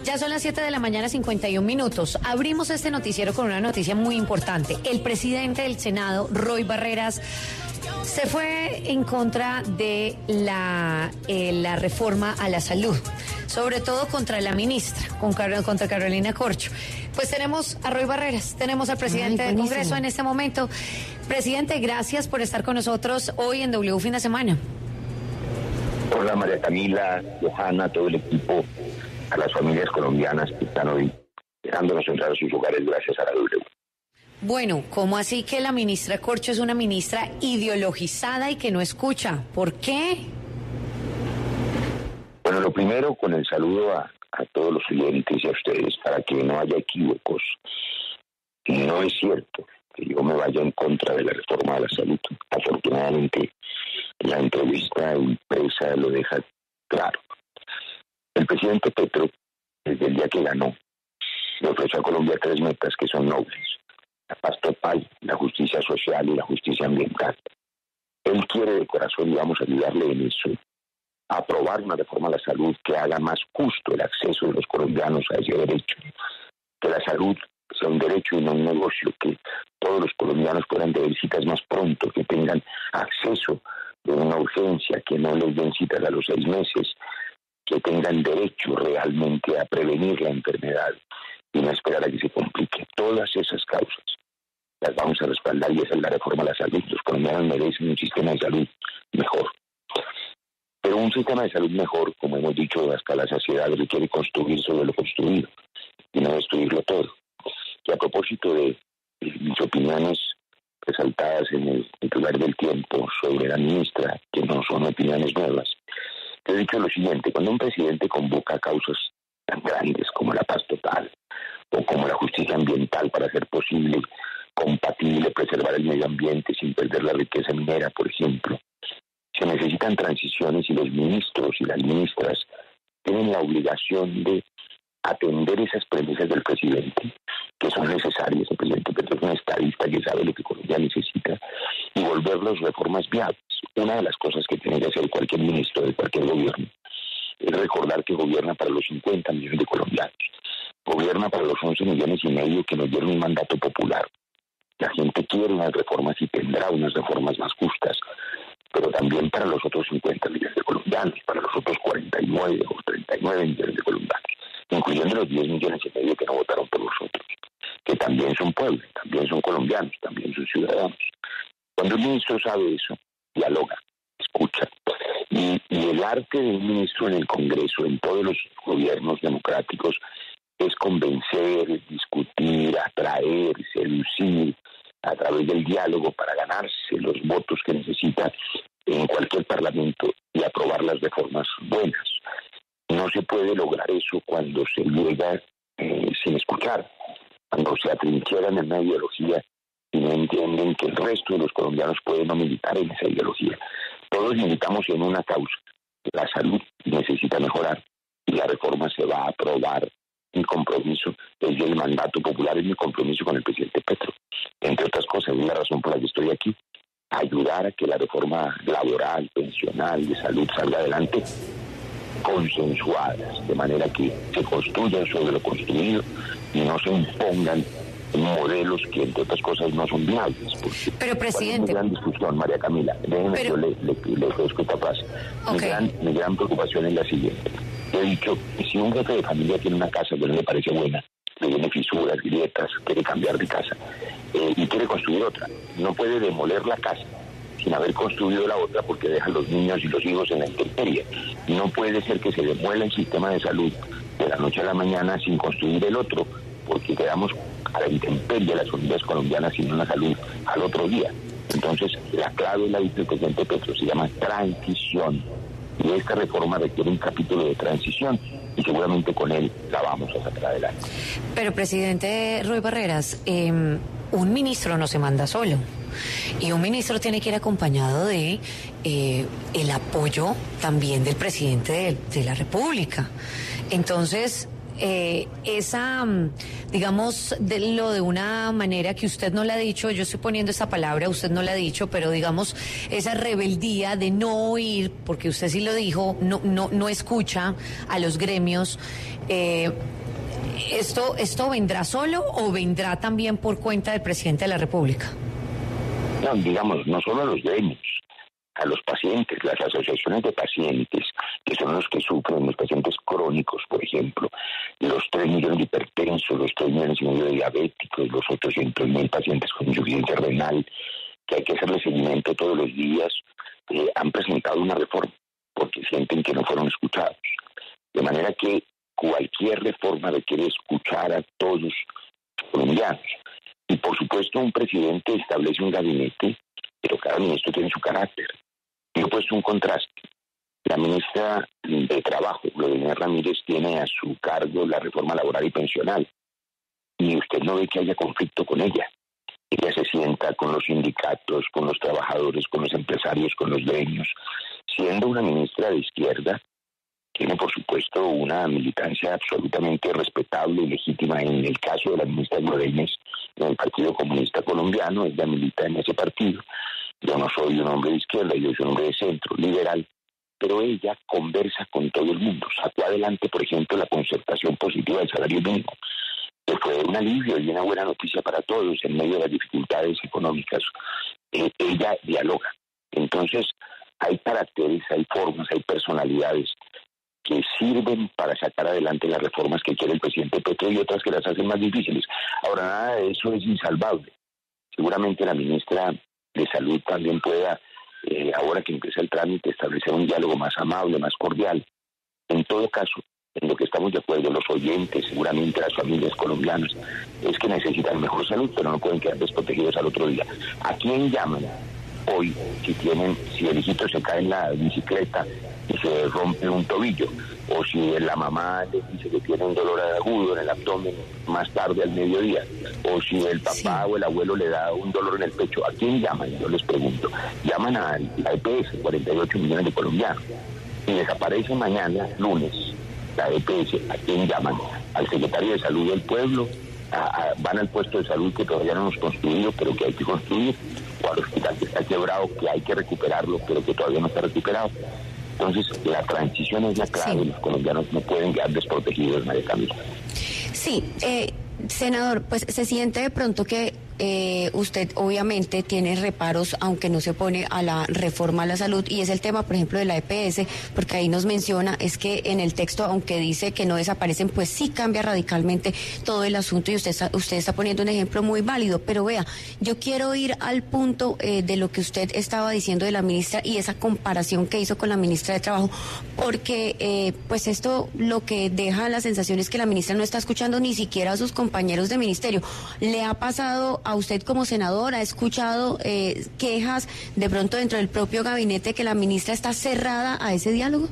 Ya son las 7 de la mañana, 51 minutos. Abrimos este noticiero con una noticia muy importante. El presidente del Senado, Roy Barreras, se fue en contra de la reforma a la salud, sobre todo contra la ministra, contra Carolina Corcho. Pues tenemos a Roy Barreras, tenemos al presidente del Congreso en este momento. Presidente, gracias por estar con nosotros hoy en W Fin de Semana. Hola María Camila, Johanna, todo el equipo, a las familias colombianas que están hoy dejándonos entrar a sus hogares gracias a la W. Bueno, ¿cómo así que la ministra Corcho es una ministra ideologizada y que no escucha? ¿Por qué? Bueno, lo primero, con el saludo a todos los oyentes y a ustedes, para que no haya equívocos. No es cierto que yo me vaya en contra de la reforma de la salud. Afortunadamente, la entrevista impresa lo deja claro. El presidente Petro, desde el día que ganó, le ofreció a Colombia 3 metas que son nobles: la paz total, la justicia social y la justicia ambiental. Él quiere de corazón, y vamos a ayudarle en eso, a aprobar una reforma a la salud que haga más justo el acceso de los colombianos a ese derecho. Que la salud sea un derecho y no un negocio, que todos los colombianos puedan tener citas más pronto, que tengan acceso de una urgencia, que no les den citas a los 6 meses, que tengan derecho realmente a prevenir la enfermedad y no esperar a que se complique. Todas esas causas las vamos a respaldar, y esa es la reforma a la salud. Los colombianos merecen un sistema de salud mejor. Pero un sistema de salud mejor, como hemos dicho hasta la saciedad, requiere construir sobre lo construido y no destruirlo todo. Y a propósito de mis opiniones resaltadas en el titular del Tiempo sobre la ministra, que no son opiniones nuevas, te he dicho lo siguiente: cuando un presidente convoca causas tan grandes como la paz total o como la justicia ambiental para hacer posible, compatible, preservar el medio ambiente sin perder la riqueza minera, por ejemplo, se necesitan transiciones, y los ministros y las ministras tienen la obligación de atender esas premisas del presidente, que son necesarias. El presidente Petro es un estadista que sabe lo que Colombia necesita, y volverlos reformas viables. Una de las cosas que tiene que hacer cualquier ministro de cualquier gobierno es recordar que gobierna para los 50 millones de colombianos, gobierna para los 11 millones y medio que nos dieron un mandato popular. La gente quiere unas reformas y tendrá unas reformas más justas, pero también para los otros 50 millones de colombianos, para los otros 49 o 39 millones de colombianos, incluyendo los 10 millones y medio que no votaron por nosotros, que también son pueblos, también son colombianos, también son ciudadanos. Cuando un ministro sabe eso, dialoga, escucha. Y el arte de un ministro en el Congreso, en todos los gobiernos democráticos, es convencer, discutir, atraer, seducir a través del diálogo para ganarse los votos que necesita en cualquier parlamento y aprobar las reformas buenas. No se puede lograr eso cuando se llega sin escuchar, cuando se atrincheran en una ideología y no entienden que el resto de los colombianos pueden no militar en esa ideología. Todos militamos en una causa: la salud necesita mejorar, y la reforma se va a aprobar. Mi compromiso es el mandato popular, es mi compromiso con el presidente Petro. Entre otras cosas, es la razón por la que estoy aquí: ayudar a que la reforma laboral, pensional, de salud salga adelante, consensuadas, de manera que se construyan sobre lo construido y no se impongan modelos que, entre otras cosas, no son viables. Pero, presidente, es mi gran discusión, María Camila. Déjeme, yo le ofrezco esta frase. Okay. Mi gran preocupación es la siguiente. He dicho que si un jefe de familia tiene una casa que no le parece buena, le tiene fisuras, grietas, quiere cambiar de casa y quiere construir otra, no puede demoler la casa sin haber construido la otra, porque deja a los niños y los hijos en la intemperie. No puede ser que se demuela el sistema de salud de la noche a la mañana sin construir el otro, porque quedamos a la intemperie las familias colombianas sin una salud al otro día. Entonces, la clave, la dice el presidente Petro, se llama transición. Y esta reforma requiere un capítulo de transición, y seguramente con él la vamos a sacar adelante. Pero, presidente Roy Barreras, un ministro no se manda solo, y un ministro tiene que ir acompañado de el apoyo también del presidente de la República. Entonces, digamos, de una manera que usted no la ha dicho, yo estoy poniendo esa palabra, usted no la ha dicho, pero digamos, esa rebeldía de no oír, porque usted sí lo dijo, no escucha a los gremios, ¿esto vendrá solo o vendrá también por cuenta del presidente de la República? No, digamos, no solo a los gremios, a los pacientes, las asociaciones de pacientes, que son los que sufren, los pacientes crónicos, por ejemplo, los 3 millones de hipertensos, los 3 millones y medio de diabéticos, los 800.000 pacientes con insuficiencia renal, que hay que hacerle seguimiento todos los días, han presentado una reforma porque sienten que no fueron escuchados. De manera que cualquier reforma requiere escuchar a todos los colombianos. Y por supuesto un presidente establece un gabinete, pero cada ministro tiene su carácter. Yo he puesto un contraste. La ministra de Trabajo, Gloria Ramírez, tiene a su cargo la reforma laboral y pensional. Y usted no ve que haya conflicto con ella. Ella se sienta con los sindicatos, con los trabajadores, con los empresarios, con los gremios. Siendo una ministra de izquierda, tiene por supuesto una militancia absolutamente respetable y legítima. En el caso de la ministra Gloreñez, en el Partido Comunista Colombiano, ella milita en ese partido. Yo no soy un hombre de izquierda, yo soy un hombre de centro, liberal, pero ella conversa con todo el mundo. Sacó adelante, por ejemplo, la concertación positiva del salario mínimo, que fue un alivio y una buena noticia para todos en medio de las dificultades económicas. Ella dialoga. Entonces, hay caracteres, hay formas, hay personalidades que sirven para sacar adelante las reformas que quiere el presidente Petro y otras que las hacen más difíciles. Ahora, nada de eso es insalvable. Seguramente la ministra de Salud también pueda, ahora que empieza el trámite, establecer un diálogo más amable, más cordial. En todo caso, en lo que estamos de acuerdo, los oyentes, seguramente las familias colombianas, es que necesitan mejor salud, pero no pueden quedar desprotegidos al otro día. ¿A quién llaman hoy si el hijito se cae en la bicicleta y se rompe un tobillo, o si la mamá le dice que tiene un dolor agudo en el abdomen más tarde al mediodía, o si el papá o el abuelo le da un dolor en el pecho? ¿A quién llaman? Yo les pregunto. Llaman a la EPS, 48 millones de colombianos, y desaparece mañana, lunes, la EPS. ¿A quién llaman? Al secretario de Salud del pueblo, van al puesto de salud que todavía no hemos construido, pero que hay que construir, o al hospital que está quebrado, que hay que recuperarlo, pero que todavía no está recuperado. Entonces, la transición es la clave. Los colombianos no pueden quedar desprotegidos, María Camila. Sí, senador, pues se siente de pronto que usted obviamente tiene reparos, aunque no se opone a la reforma a la salud, y es el tema, por ejemplo, de la EPS, porque ahí nos menciona, es que en el texto, aunque dice que no desaparecen, pues sí cambia radicalmente todo el asunto, y usted está poniendo un ejemplo muy válido, pero vea, yo quiero ir al punto de lo que usted estaba diciendo de la ministra y esa comparación que hizo con la ministra de Trabajo, porque pues esto lo que deja la sensación es que la ministra no está escuchando ni siquiera a sus compañeros de ministerio. ¿Le ha pasado a usted como senador, ha escuchado quejas de pronto dentro del propio gabinete que la ministra está cerrada a ese diálogo?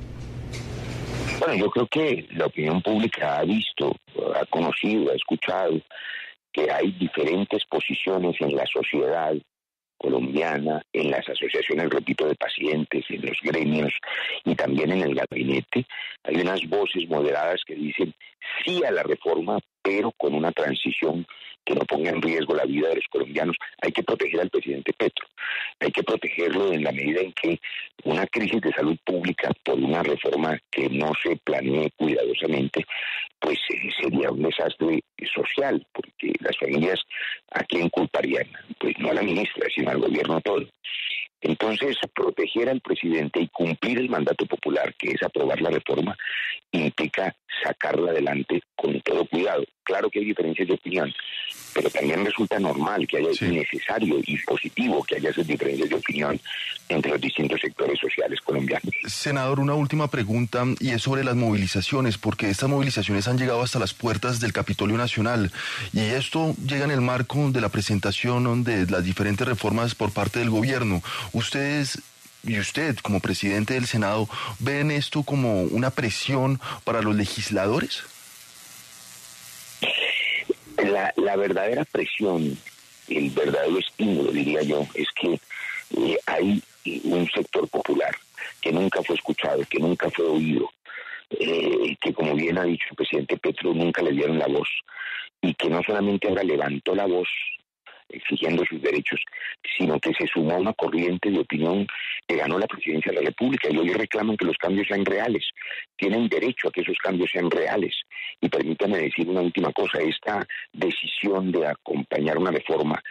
Bueno, yo creo que la opinión pública ha visto, ha conocido, ha escuchado que hay diferentes posiciones en la sociedad colombiana, en las asociaciones, repito, de pacientes, en los gremios y también en el gabinete. Hay unas voces moderadas que dicen sí a la reforma, pero con una transición que no ponga en riesgo la vida de los colombianos. Hay que proteger al presidente Petro, hay que protegerlo en la medida en que una crisis de salud pública por una reforma que no se planee cuidadosamente, pues sería un desastre social, porque las familias, ¿a quién culparían? Pues no a la ministra, sino al gobierno todo. Entonces, proteger al presidente y cumplir el mandato popular, que es aprobar la reforma, implica sacarla adelante con todo cuidado. Claro que hay diferencias de opinión, pero también resulta normal que haya, necesario y positivo que haya esas diferencias de opinión entre los distintos sectores sociales colombianos. Senador, una última pregunta, y es sobre las movilizaciones, porque estas movilizaciones han llegado hasta las puertas del Capitolio Nacional, y esto llega en el marco de la presentación de las diferentes reformas por parte del gobierno. Ustedes y usted, como presidente del Senado, ¿ven esto como una presión para los legisladores? La verdadera presión, el verdadero estímulo, diría yo, es que hay un sector popular que nunca fue escuchado, que nunca fue oído, que como bien ha dicho el presidente Petro, nunca le dieron la voz, y que no solamente ahora levantó la voz exigiendo sus derechos, sino que se sumó a una corriente de opinión que ganó la presidencia de la República, y hoy reclaman que los cambios sean reales. Tienen derecho a que esos cambios sean reales. Y permítame decir una última cosa: esta decisión de acompañar una reforma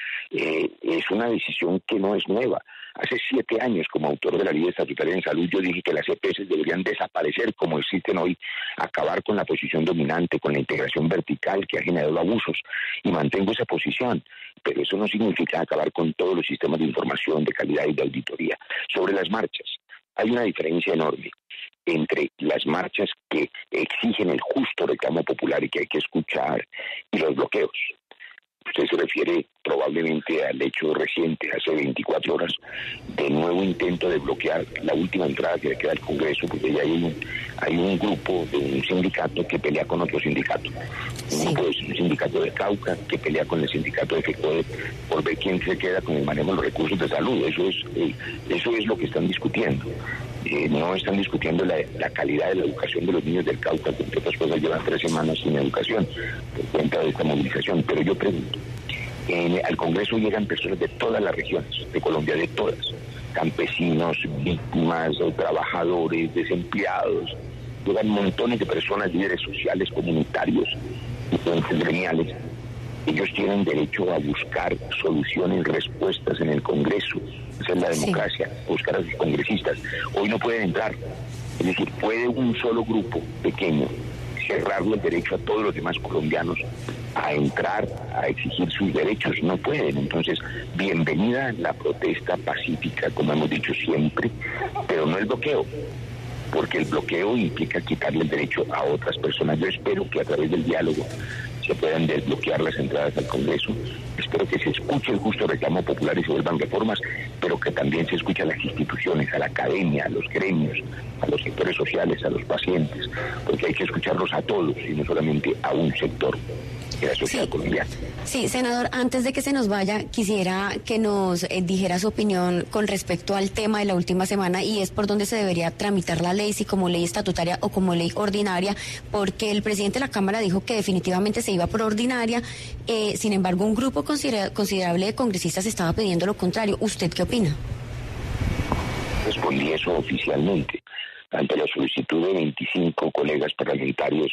es una decisión que no es nueva. Hace 7 años, como autor de la Ley Estatutaria en Salud, yo dije que las EPS deberían desaparecer como existen hoy, acabar con la posición dominante, con la integración vertical que ha generado abusos, y mantengo esa posición. Pero eso no significa acabar con todos los sistemas de información, de calidad y de auditoría. Sobre las marchas, hay una diferencia enorme entre las marchas que exigen el justo reclamo popular y que hay que escuchar, y los bloqueos. Usted se refiere probablemente al hecho reciente, hace 24 horas, del nuevo intento de bloquear la última entrada que le queda al Congreso, porque ya hay un grupo de un sindicato que pelea con otro sindicato. Un grupo de un sindicato de Cauca que pelea con el sindicato de FECODE por ver quién se queda con el manejo de los recursos de salud. Eso es lo que están discutiendo. No están discutiendo la calidad de la educación de los niños del Cauca, que entre otras cosas llevan 3 semanas sin educación por cuenta de esta movilización. Pero yo pregunto, al Congreso llegan personas de todas las regiones de Colombia, de todas: campesinos, víctimas, trabajadores, desempleados. Llegan montones de personas, líderes sociales, comunitarios, diferentes gremiales. Ellos tienen derecho a buscar soluciones, respuestas en el Congreso. Esa es la democracia, buscar a sus congresistas. Hoy no pueden entrar. Es decir, puede un solo grupo pequeño cerrarle el derecho a todos los demás colombianos a entrar, a exigir sus derechos. No pueden. Entonces, bienvenida la protesta pacífica, como hemos dicho siempre, pero no el bloqueo, porque el bloqueo implica quitarle el derecho a otras personas. Yo espero que a través del diálogo se puedan desbloquear las entradas al Congreso. Espero que se escuche el justo reclamo popular y se vuelvan reformas, pero que también se escuche a las instituciones, a la academia, a los gremios, a los sectores sociales, a los pacientes, porque hay que escucharlos a todos y no solamente a un sector de la sociedad colombiana. Sí, senador, antes de que se nos vaya, quisiera que nos dijera su opinión con respecto al tema de la última semana, y es por dónde se debería tramitar la ley, si como ley estatutaria o como ley ordinaria, porque el presidente de la Cámara dijo que definitivamente se iba por ordinaria. Sin embargo, un grupo considerable de congresistas estaba pidiendo lo contrario. ¿Usted qué opina? Respondí eso oficialmente ante la solicitud de 25 colegas parlamentarios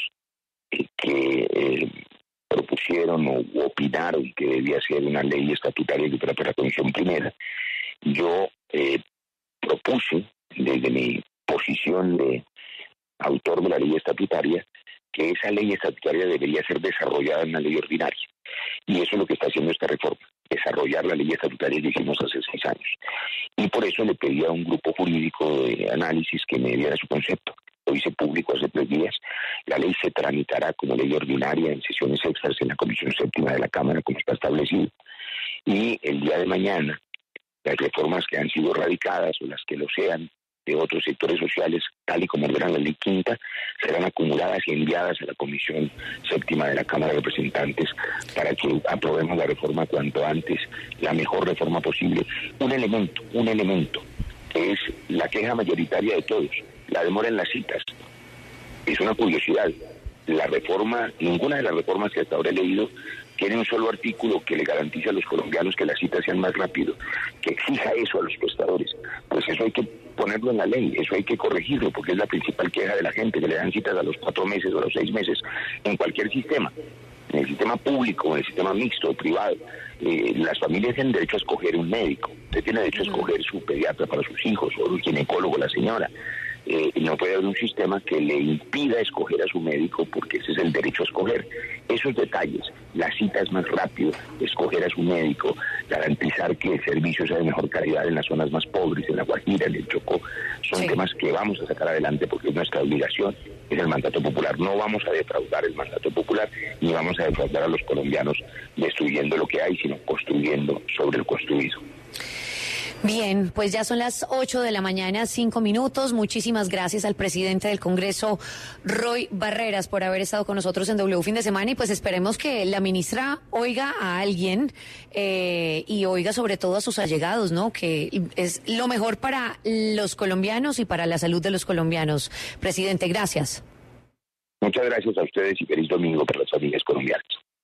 que propusieron o opinaron que debía ser una ley estatutaria que fuera para la Comisión Primera. Yo propuse, desde mi posición de autor de la ley estatutaria, que esa ley estatutaria debería ser desarrollada en una ley ordinaria. Y eso es lo que está haciendo esta reforma, desarrollar la ley estatutaria que hicimos hace 6 años. Y por eso le pedí a un grupo jurídico de análisis que me diera su concepto. Lo hice público hace 3 días. La ley se tramitará como ley ordinaria en sesiones extras en la Comisión Séptima de la Cámara, como está establecido. Y el día de mañana, las reformas que han sido radicadas o las que lo sean de otros sectores sociales, tal y como ordena la ley quinta, serán acumuladas y enviadas a la Comisión Séptima de la Cámara de Representantes para que aprobemos la reforma cuanto antes, la mejor reforma posible. Un elemento que es la queja mayoritaria de todos: la demora en las citas. Es una curiosidad. La reforma, ninguna de las reformas que hasta ahora he leído tiene un solo artículo que le garantice a los colombianos que las citas sean más rápido, que exija eso a los prestadores. Pues eso hay que ponerlo en la ley, eso hay que corregirlo, porque es la principal queja de la gente, que le dan citas a los 4 meses o a los 6 meses en cualquier sistema, en el sistema público, en el sistema mixto o privado. Las familias tienen derecho a escoger un médico. Usted tiene derecho a escoger su pediatra para sus hijos o un ginecólogo, la señora. No puede haber un sistema que le impida escoger a su médico, porque ese es el derecho a escoger. Esos detalles, la cita es más rápido, escoger a su médico, garantizar que el servicio sea de mejor calidad en las zonas más pobres, en La Guajira, en el Chocó, son temas que vamos a sacar adelante porque es nuestra obligación, es el mandato popular. No vamos a defraudar el mandato popular, ni vamos a defraudar a los colombianos destruyendo lo que hay, sino construyendo sobre el construido. Bien, pues ya son las 8 de la mañana, 5 minutos. Muchísimas gracias al presidente del Congreso, Roy Barreras, por haber estado con nosotros en W Fin de Semana, y pues esperemos que la ministra oiga a alguien y oiga sobre todo a sus allegados, ¿no? Que es lo mejor para los colombianos y para la salud de los colombianos. Presidente, gracias. Muchas gracias a ustedes y feliz domingo para las familias colombianas.